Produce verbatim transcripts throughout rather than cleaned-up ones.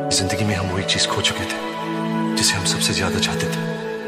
जिंदगी में हम वो एक चीज खो चुके थे जिसे हम सबसे ज्यादा चाहते थे।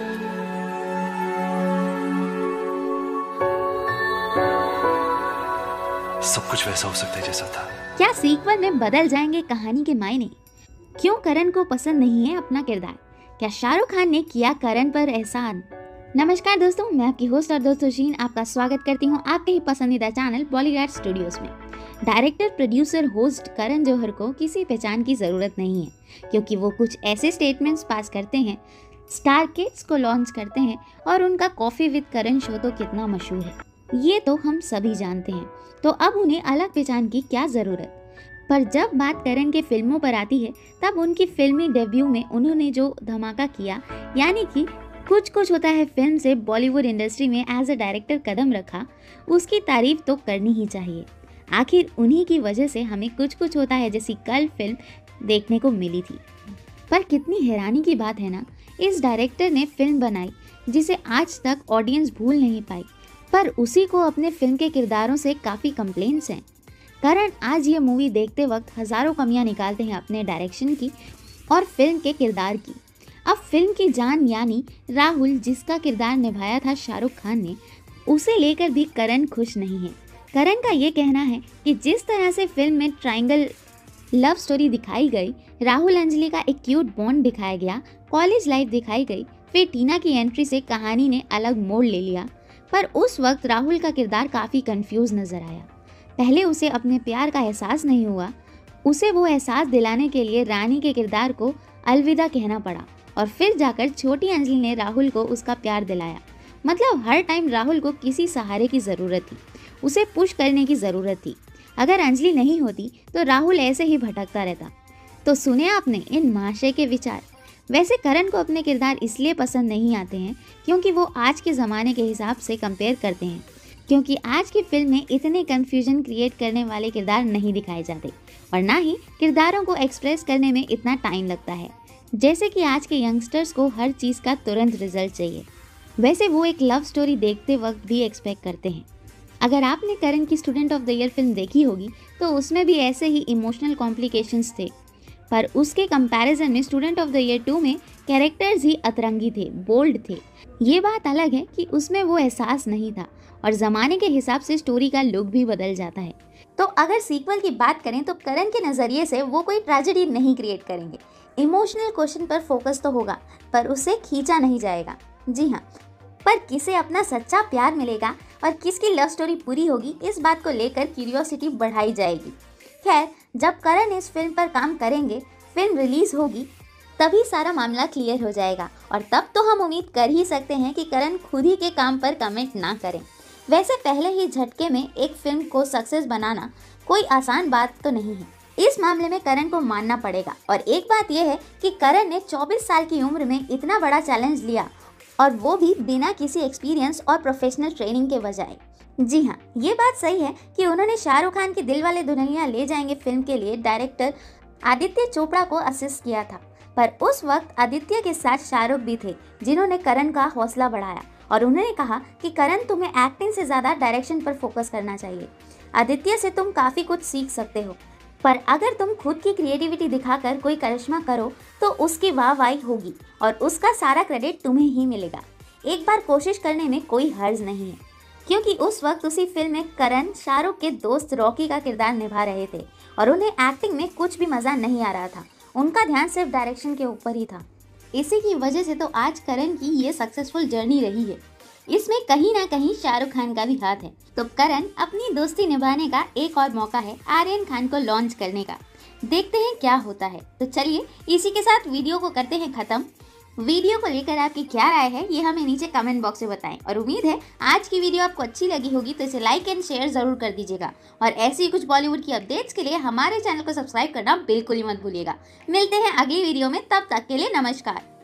सब कुछ वैसा हो सकता है जैसा था। क्या सीक्वल में बदल जाएंगे कहानी के मायने? क्यों करण को पसंद नहीं है अपना किरदार? क्या शाहरुख खान ने किया करण पर एहसान? नमस्कार दोस्तों, मैं आपकी होस्ट और दोस्त शीन आपका स्वागत करती हूँ आपके ही पसंदीदा चैनल बॉलीवुड स्टूडियोज में। Director, producer, host Karan Johar को किसी पहचान की ज़रूरत नहीं है, क्योंकि वो कुछ ऐसे स्टेटमेंट्स पास करते हैं, स्टार किड्स को लॉन्च करते हैं और उनका कॉफ़ी विद करण शो तो कितना मशहूर है, ये तो हम सभी जानते हैं। तो अब उन्हें अलग पहचान की क्या ज़रूरत? पर जब बात करण के फिल्मों पर आती है, तब उनकी फिल्मी डेब्यू में उन्होंने जो धमाका किया, यानी कि कुछ कुछ होता है फिल्म से बॉलीवुड इंडस्ट्री में एज अ डायरेक्टर कदम रखा, उसकी तारीफ तो करनी ही चाहिए। आखिर उन्हीं की वजह से हमें कुछ कुछ होता है जैसी कल फिल्म देखने को मिली थी। पर कितनी हैरानी की बात है ना, इस डायरेक्टर ने फिल्म बनाई जिसे आज तक ऑडियंस भूल नहीं पाई, पर उसी को अपने फिल्म के किरदारों से काफ़ी कंप्लेंट्स हैं। करण आज ये मूवी देखते वक्त हज़ारों कमियां निकालते हैं अपने डायरेक्शन की और फिल्म के किरदार की। अब फिल्म की जान यानी राहुल, जिसका किरदार निभाया था शाहरुख खान ने, उसे लेकर भी करण खुश नहीं है। करण का ये कहना है कि जिस तरह से फिल्म में ट्रायंगल लव स्टोरी दिखाई गई, राहुल अंजलि का एक क्यूट बॉन्ड दिखाया गया, कॉलेज लाइफ दिखाई गई, फिर टीना की एंट्री से कहानी ने अलग मोड़ ले लिया, पर उस वक्त राहुल का किरदार काफ़ी कंफ्यूज नजर आया। पहले उसे अपने प्यार का एहसास नहीं हुआ, उसे वो एहसास दिलाने के लिए रानी के किरदार को अलविदा कहना पड़ा और फिर जाकर छोटी अंजलि ने राहुल को उसका प्यार दिलाया। मतलब हर टाइम राहुल को किसी सहारे की ज़रूरत थी, उसे पुश करने की ज़रूरत थी। अगर अंजलि नहीं होती तो राहुल ऐसे ही भटकता रहता। तो सुने आपने इन महाशय के विचार। वैसे करण को अपने किरदार इसलिए पसंद नहीं आते हैं क्योंकि वो आज के ज़माने के हिसाब से कंपेयर करते हैं, क्योंकि आज की फिल्म में इतने कन्फ्यूजन क्रिएट करने वाले किरदार नहीं दिखाए जाते और ना ही किरदारों को एक्सप्रेस करने में इतना टाइम लगता है, जैसे कि आज के यंगस्टर्स को हर चीज़ का तुरंत रिजल्ट चाहिए। वैसे वो एक लव स्टोरी देखते वक्त भी एक्सपेक्ट करते हैं। अगर आपने करण की Student of the Year film देखी होगी तो उसमें भी ऐसे ही इमोशनल कॉम्प्लिकेशंस थे, पर उसके कंपैरिजन में Student of the Year two में कैरेक्टर्स ही अतरंगी थे, बोल्ड थे। ये बात अलग है कि उसमें वो एहसास नहीं था और ज़माने के हिसाब से स्टोरी का लुक भी बदल जाता है। तो अगर सीक्वल की बात करें तो करण के नज़रिए से वो कोई ट्रेजेडी नहीं क्रिएट करेंगे। इमोशनल क्वेश्चन पर फोकस तो होगा, पर उसे खींचा नहीं जाएगा। जी हाँ, पर किसे अपना सच्चा प्यार मिलेगा और किसकी लव स्टोरी पूरी होगी, इस बात को लेकर क्यूरियोसिटी बढ़ाई जाएगी। खैर, जब करण इस फिल्म पर काम करेंगे, फिल्म रिलीज होगी, तभी सारा मामला क्लियर हो जाएगा और तब तो हम उम्मीद कर ही सकते हैं कि करण खुद ही के काम पर कमेंट ना करें। वैसे पहले ही झटके में एक फिल्म को सक्सेस बनाना कोई आसान बात तो नहीं है, इस मामले में करण को मानना पड़ेगा। और एक बात यह है कि करण ने चौबीस साल की उम्र में इतना बड़ा चैलेंज लिया, और वो भी बिना किसी एक्सपीरियंस और प्रोफेशनल ट्रेनिंग के बजाय। जी हाँ, ये बात सही है कि उन्होंने शाहरुख खान की दिलवाले दुल्हनिया ले जाएंगे फिल्म के लिए डायरेक्टर आदित्य चोपड़ा को असिस्ट किया था, पर उस वक्त आदित्य के साथ शाहरुख भी थे, जिन्होंने करण का हौसला बढ़ाया और उन्होंने कहा कि करण, तुम्हें एक्टिंग से ज़्यादा डायरेक्शन पर फोकस करना चाहिए। आदित्य से तुम काफ़ी कुछ सीख सकते हो, पर अगर तुम खुद की क्रिएटिविटी दिखाकर कोई करिश्मा करो तो उसकी वाहवाही होगी और उसका सारा क्रेडिट तुम्हें ही मिलेगा। एक बार कोशिश करने में कोई हर्ज नहीं है, क्योंकि उस वक्त उसी फिल्म में करण शाहरुख के दोस्त रॉकी का किरदार निभा रहे थे और उन्हें एक्टिंग में कुछ भी मज़ा नहीं आ रहा था, उनका ध्यान सिर्फ डायरेक्शन के ऊपर ही था। इसी की वजह से तो आज करण की ये सक्सेसफुल जर्नी रही है। इसमें कहीं ना कहीं शाहरुख खान का भी हाथ है। तो करण अपनी दोस्ती निभाने का एक और मौका है आर्यन खान को लॉन्च करने का। देखते हैं क्या होता है। तो चलिए इसी के साथ वीडियो को करते हैं खत्म। वीडियो को लेकर आपकी क्या राय है ये हमें नीचे कमेंट बॉक्स में बताएं और उम्मीद है आज की वीडियो आपको अच्छी लगी होगी, तो इसे लाइक एंड शेयर जरूर कर दीजिएगा और ऐसी ही कुछ बॉलीवुड की अपडेट्स के लिए हमारे चैनल को सब्सक्राइब करना बिल्कुल ही मत भूलिएगा। मिलते हैं अगली वीडियो में, तब तक के लिए नमस्कार।